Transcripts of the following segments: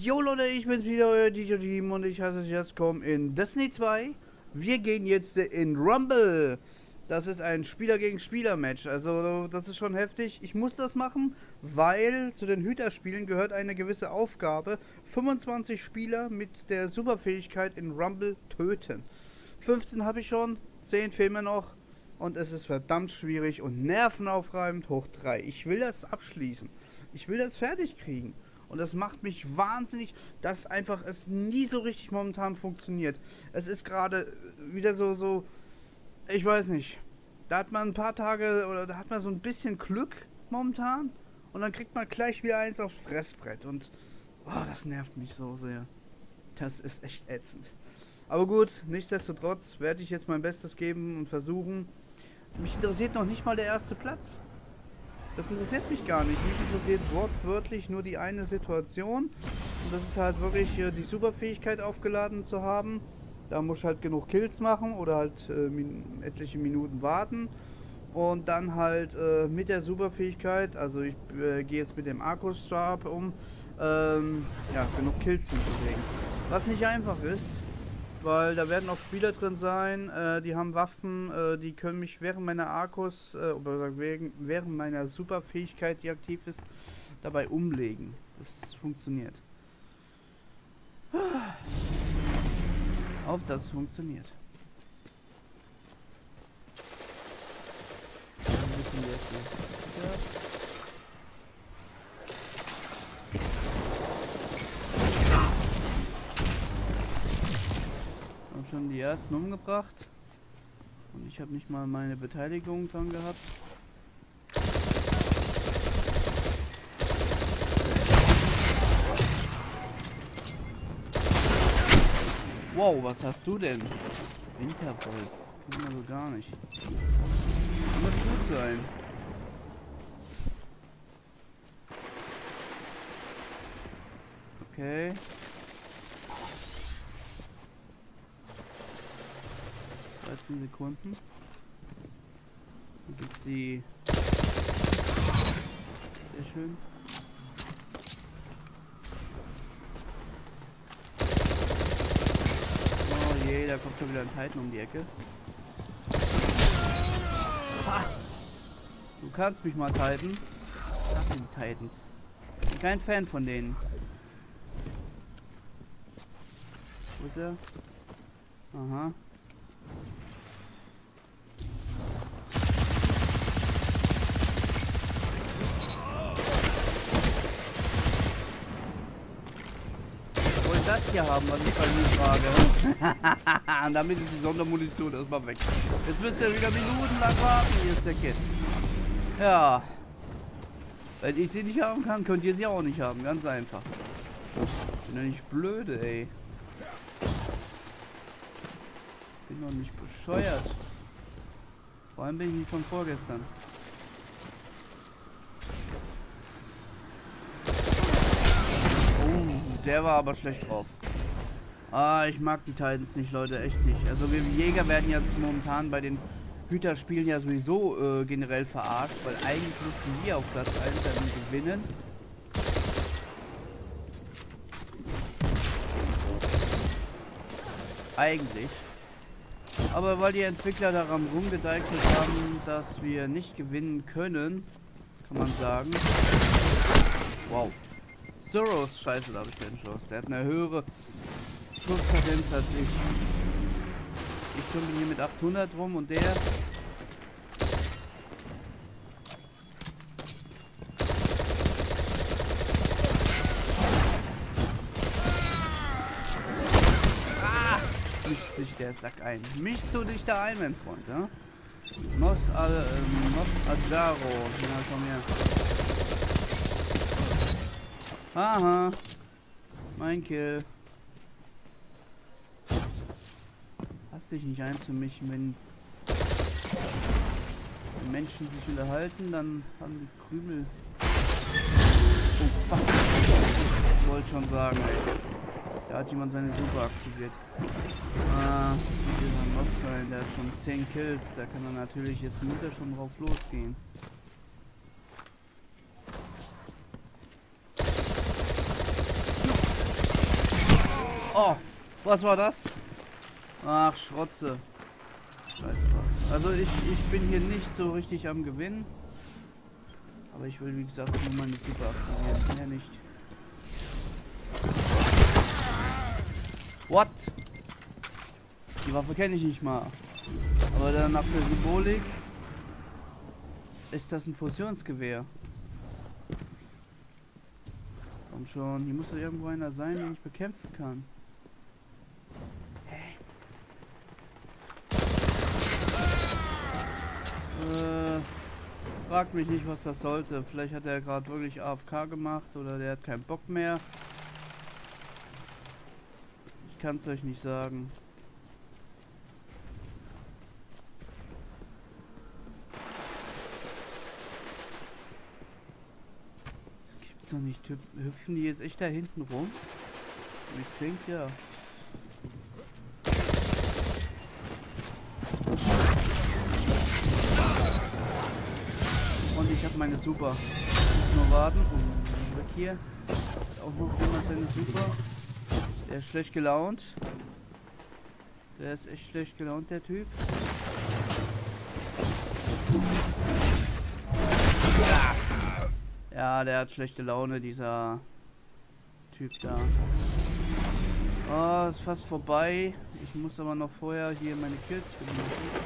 Jo Leute, ich bin's wieder, euer DJ Team und ich heiße euch jetzt willkommen in Destiny 2. Wir gehen jetzt in Rumble. Das ist ein Spieler gegen Spieler Match, also das ist schon heftig. Ich muss das machen, weil zu den Hüterspielen gehört eine gewisse Aufgabe. 25 Spieler mit der Superfähigkeit in Rumble töten. 15 habe ich schon, 10 fehlen mir noch und es ist verdammt schwierig und nervenaufreibend hoch 3. Ich will das abschließen, ich will das fertig kriegen. Und das macht mich wahnsinnig, dass einfach es nie so richtig momentan funktioniert. Es ist gerade wieder so, ich weiß nicht. Da hat man ein paar Tage oder da hat man so ein bisschen Glück momentan. Und dann kriegt man gleich wieder eins aufs Fressbrett. Und das nervt mich so sehr. Das ist echt ätzend. Aber gut, nichtsdestotrotz werde ich jetzt mein Bestes geben und versuchen. Mich interessiert noch nicht mal der erste Platz. Das interessiert mich gar nicht. Mich interessiert wortwörtlich nur die eine Situation. Und das ist halt wirklich die Superfähigkeit aufgeladen zu haben. Da muss ich halt genug Kills machen oder halt etliche Minuten warten. Und dann halt mit der Superfähigkeit, also ich gehe jetzt mit dem Arkusstab um, ja, genug Kills hinzulegen. Was nicht einfach ist. Weil da werden auch Spieler drin sein, die haben Waffen, die können mich während meiner Arkus, oder während meiner Superfähigkeit, die aktiv ist, dabei umlegen. Das funktioniert. Auf das funktioniert. Schon die ersten umgebracht und ich habe nicht mal meine Beteiligung dran gehabt. Wow, was hast du denn? Winterwolf, kann man so gar nicht. Muss gut sein. Okay. 13 Sekunden. Dann gibt sie. Sehr schön. Oh je, da kommt schon wieder ein Titan um die Ecke. Ha! Du kannst mich mal Titan. Ach, die Titans. Ich bin kein Fan von denen. Wo ist er? Aha. Das hier haben, was ich bei mir frage. Und damit ist die Sondermunition erstmal weg. Jetzt müsst ihr wieder minutenlang warten. Hier ist der Kit. Ja. Wenn ich sie nicht haben kann, könnt ihr sie auch nicht haben. Ganz einfach. Bin ja nicht blöde, ey. Bin doch nicht bescheuert. Vor allem bin ich nicht von vorgestern. Der war aber schlecht drauf. Ich mag die Titans nicht, Leute, echt nicht. Also wir Jäger werden jetzt momentan bei den Hüterspielen ja sowieso generell verarscht, weil eigentlich müssten wir auf Platz 1 dann gewinnen. Eigentlich. Aber weil die Entwickler daran rumgedeichselt haben, dass wir nicht gewinnen können, kann man sagen. Wow. Soros, scheiße, da habe ich keinen Schuss. Der hat eine höhere Schusskadenz als ich. Ich komme hier mit 800 rum und der... Mischt sich der Sack ein. Mischst du dich da ein, mein Freund, ja? Nos Adjaro. Ja, komm her. Aha. Mein Kill. Hast dich nicht einzumischen, wenn Menschen sich unterhalten, dann haben die Krümel. Oh fuck. Ich wollte schon sagen, ey. Da hat jemand seine Super aktiviert. Dieser Most sein, der hat schon 10 Kills, da kann er natürlich jetzt Mutter schon drauf losgehen. Oh, was war das? Ach, Schrotze. Scheiße. Also ich bin hier nicht so richtig am Gewinnen. Aber ich will, wie gesagt, nur meine Super aktivieren. Mehr nicht. What? Die Waffe kenne ich nicht mal. Aber dann nach der Symbolik ist das ein Fusionsgewehr. Komm schon, hier muss doch irgendwo einer sein, den ich bekämpfen kann. Hä? Fragt mich nicht, was das sollte. Vielleicht hat er gerade wirklich AFK gemacht oder der hat keinen Bock mehr. Ich kann es euch nicht sagen. Das gibt's doch nicht. Hüpfen die jetzt echt da hinten rum? Wie es klingt, ja. Und ich habe meine Super. Ich muss nur warten. Und weg hier. Hat auch noch jemand seine Super. Der ist schlecht gelaunt. Der ist echt schlecht gelaunt, der Typ. Ja, der hat schlechte Laune, dieser Typ da. Oh, ist fast vorbei. Ich muss aber noch vorher hier meine Kills machen.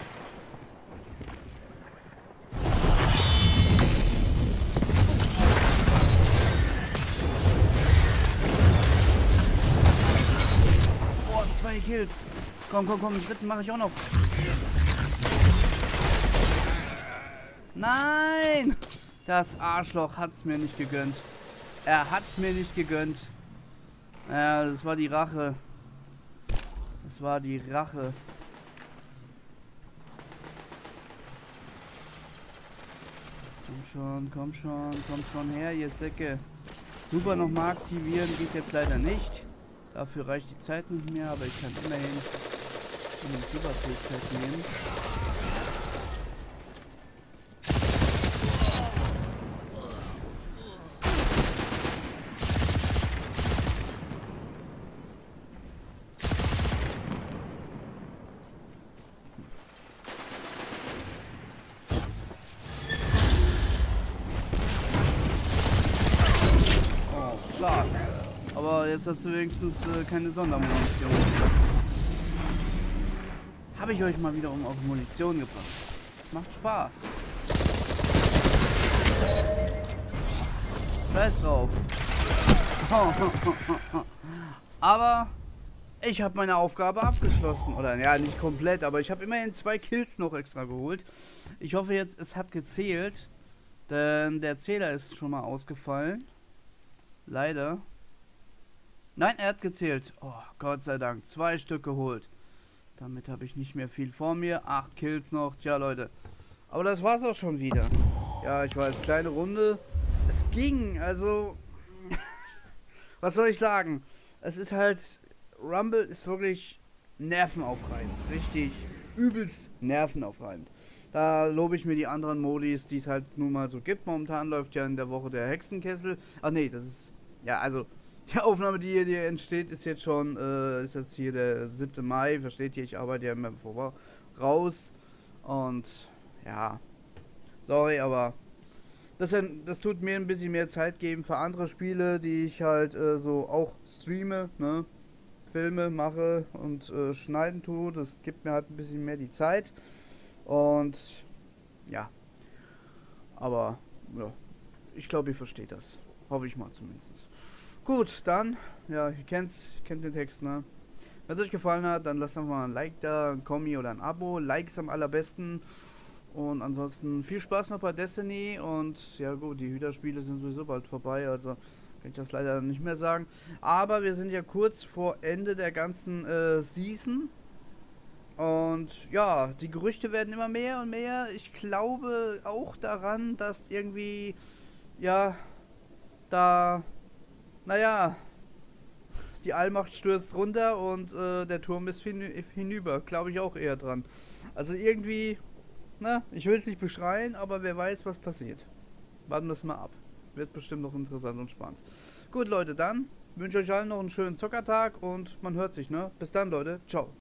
Kills. Komm, komm, komm, den dritten mache ich auch noch. Nein! Das Arschloch hat es mir nicht gegönnt. Er hat es mir nicht gegönnt. Ja, das war die Rache. Das war die Rache. Komm schon, komm schon, komm schon her, ihr Säcke. Super nochmal aktivieren geht jetzt leider nicht. Dafür reicht die Zeit nicht mehr, aber ich kann immerhin eine Superfähigkeit nehmen. Oh, klar. Aber jetzt hast du wenigstens keine Sondermunition. Habe ich euch mal wieder auf Munition gebracht. Macht Spaß. Scheiß drauf. Aber ich habe meine Aufgabe abgeschlossen. Oder ja, nicht komplett, aber ich habe immerhin 2 Kills noch extra geholt. Ich hoffe jetzt, es hat gezählt. Denn der Zähler ist schon mal ausgefallen. Leider. Nein, er hat gezählt. Oh, Gott sei Dank. 2 Stück geholt. Damit habe ich nicht mehr viel vor mir. 8 Kills noch. Tja, Leute. Aber das war's auch schon wieder. Ja, ich weiß, kleine Runde. Es ging, also... Was soll ich sagen? Es ist halt... Rumble ist wirklich nervenaufreibend. Richtig übelst nervenaufreibend. Da lobe ich mir die anderen Modis, die es halt nun mal so gibt. Momentan läuft ja in der Woche der Hexenkessel. Ach nee, das ist... Ja, also... Die Aufnahme, die hier entsteht, ist jetzt schon, ist jetzt hier der 7. Mai, versteht ihr, ich arbeite ja immer raus und ja, sorry, aber das tut mir ein bisschen mehr Zeit geben für andere Spiele, die ich halt so auch streame, ne, Filme mache und schneiden tue, das gibt mir halt ein bisschen mehr die Zeit und ja, aber ja, ich glaube, ihr versteht das, hoffe ich mal zumindest. Gut, dann, ja, ihr kennt den Text, ne? Wenn es euch gefallen hat, dann lasst doch mal ein Like da, ein Kommi oder ein Abo. Like ist am allerbesten. Und ansonsten viel Spaß noch bei Destiny. Und ja gut, die Hüterspiele sind sowieso bald vorbei, also kann ich das leider nicht mehr sagen. Aber wir sind ja kurz vor Ende der ganzen Season. Und ja, die Gerüchte werden immer mehr und mehr. Ich glaube auch daran, dass irgendwie, ja, da... Naja, die Allmacht stürzt runter und der Turm ist hinüber. Glaube ich auch eher dran. Also irgendwie, na, ich will es nicht beschreien, aber wer weiß, was passiert. Warten wir es mal ab. Wird bestimmt noch interessant und spannend. Gut, Leute, dann wünsche euch allen noch einen schönen Zockertag und man hört sich, ne? Bis dann, Leute. Ciao.